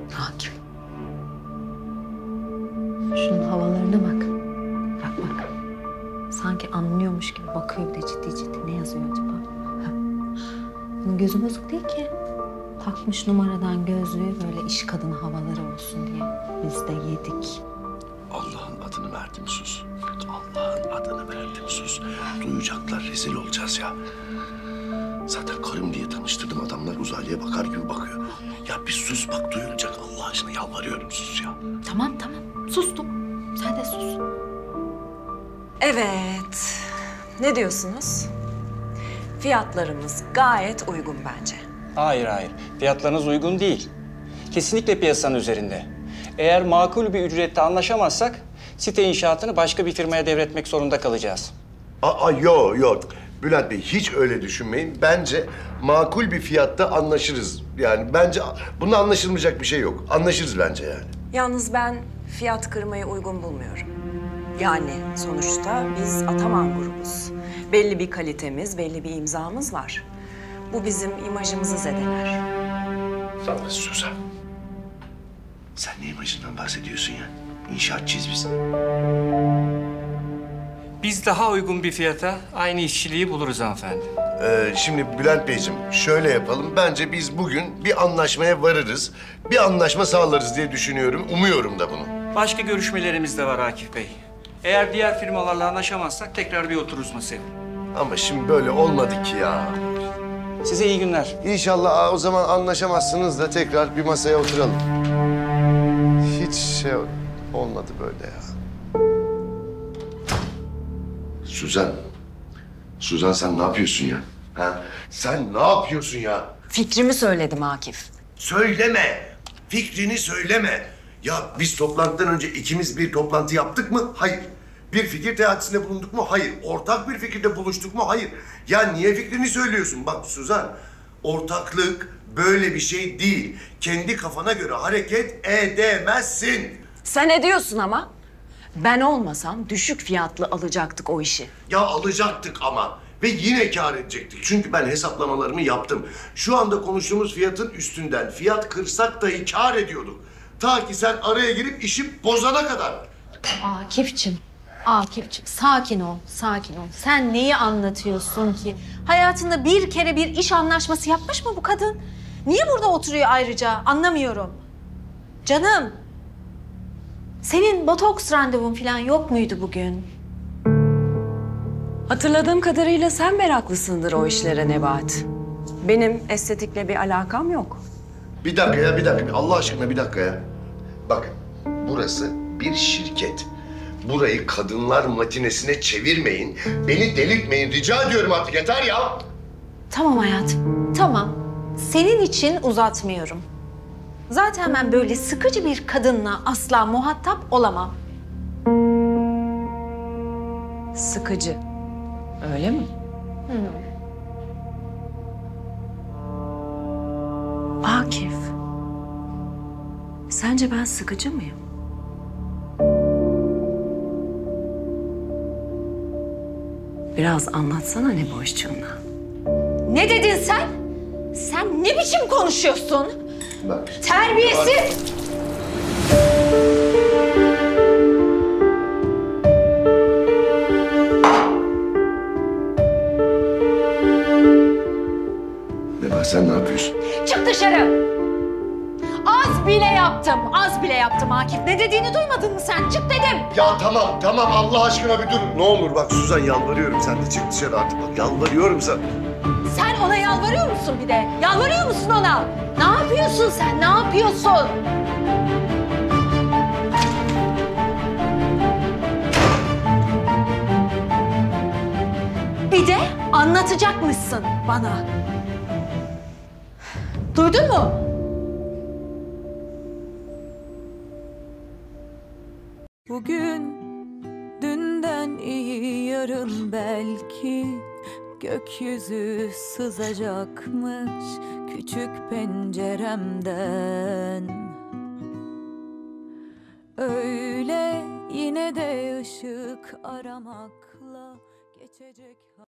Akif. Şunun havalarına bak. Bak bak. Sanki anlıyormuş gibi bakıyor bir de ciddi ciddi. Ne yazıyor acaba? Bunun gözü bozuk değil ki. Takmış numaradan gözlüğü böyle iş kadını havaları olsun diye. Biz de yedik. Allah'ın adını verdim sus. Allah'ın adını verdim sus. Duyacaklar, rezil olacağız ya. Zaten karım diye tanıştırdım, adamlar uzaylıya bakar gibi bakıyor. Ya bir sus bak, duyulacak, Allah aşkına yalvarıyorum, sus ya. Tamam. Sustum. Sen de sus. Evet. Ne diyorsunuz? Fiyatlarımız gayet uygun bence. Hayır. Fiyatlarınız uygun değil. Kesinlikle piyasanın üzerinde. Eğer makul bir ücrette anlaşamazsak site inşaatını başka bir firmaya devretmek zorunda kalacağız. Yok. Bülent Bey hiç öyle düşünmeyin. Bence makul bir fiyatta anlaşırız. Yani bence bunda anlaşılmayacak bir şey yok. Anlaşırız bence yani. Yalnız ben fiyat kırmayı uygun bulmuyorum. Yani sonuçta biz Ataman grubuz. Belli bir kalitemiz, belli bir imzamız var. Bu bizim imajımızı zedeler. Tamam Suzan. Sen ne imajından bahsediyorsun ya? İnşaatçıyız biz. Biz daha uygun bir fiyata aynı işçiliği buluruz hanımefendi. Şimdi Bülent Beyciğim şöyle yapalım. Bence biz bugün bir anlaşmaya varırız. Bir anlaşma sağlarız diye düşünüyorum. Umuyorum da bunu. Başka görüşmelerimiz de var Akif Bey. Eğer diğer firmalarla anlaşamazsak tekrar bir otururuz masaya. Ama şimdi böyle olmadı ki ya. Size iyi günler. İnşallah o zaman anlaşamazsınız da tekrar bir masaya oturalım. Hiç şey olmadı böyle ya. Suzan sen ne yapıyorsun ya? Ha? Sen ne yapıyorsun ya? Fikrimi söyledim Akif. Söyleme. Fikrini söyleme. Ya biz toplantıdan önce ikimiz bir toplantı yaptık mı? Hayır. Bir fikir teatisinde bulunduk mu? Hayır. Ortak bir fikirde buluştuk mu? Hayır. Ya niye fikrini söylüyorsun? Bak Suzan, ortaklık böyle bir şey değil. Kendi kafana göre hareket edemezsin. Sen ediyorsun ama. Ben olmasam düşük fiyatlı alacaktık o işi. Ya alacaktık ama ve yine kâr edecektik. Çünkü ben hesaplamalarımı yaptım. Şu anda konuştuğumuz fiyatın üstünden fiyat kırsak dahi kâr ediyorduk. Ta ki sen araya girip işi bozana kadar. Akif'cim sakin ol. Sen neyi anlatıyorsun ki? Hayatında bir kere bir iş anlaşması yapmış mı bu kadın? Niye burada oturuyor ayrıca? Anlamıyorum. Canım, senin botoks randevun falan yok muydu bugün? Hatırladığım kadarıyla sen meraklısındır o işlere Nebahat. Benim estetikle bir alakam yok. Bir dakika. Allah aşkına bir dakika ya. Bakın, burası bir şirket. Burayı kadınlar matinesine çevirmeyin. Beni delirtmeyin. Rica ediyorum artık, yeter ya. Tamam hayatım, tamam. Senin için uzatmıyorum. Zaten ben böyle sıkıcı bir kadınla asla muhatap olamam. Sıkıcı. Öyle mi? Akif. Sence ben sıkıcı mıyım? Biraz anlatsana ne boşçuğuna. Ne dedin sen? Sen ne biçim konuşuyorsun? Bak. Terbiyesiz! Nebahat sen ne yapıyorsun? Çık dışarı! Az bile yaptım Akif. Ne dediğini duymadın mı sen? Çık dedim! Ya tamam Allah aşkına bir dur. Ne olur bak Suzan, yalvarıyorum, sen de çık dışarı artık. Bak yalvarıyorum sana. Sen ona yalvarıyor musun bir de? Yalvarıyor musun ona? Ne yapıyorsun sen? Ne yapıyorsun? Bir de anlatacakmışsın bana. Duydun mu? Bugün dünden iyi, yarın belki gökyüzü sızacakmış küçük penceremden. Öyle yine de ışık aramakla geçecek.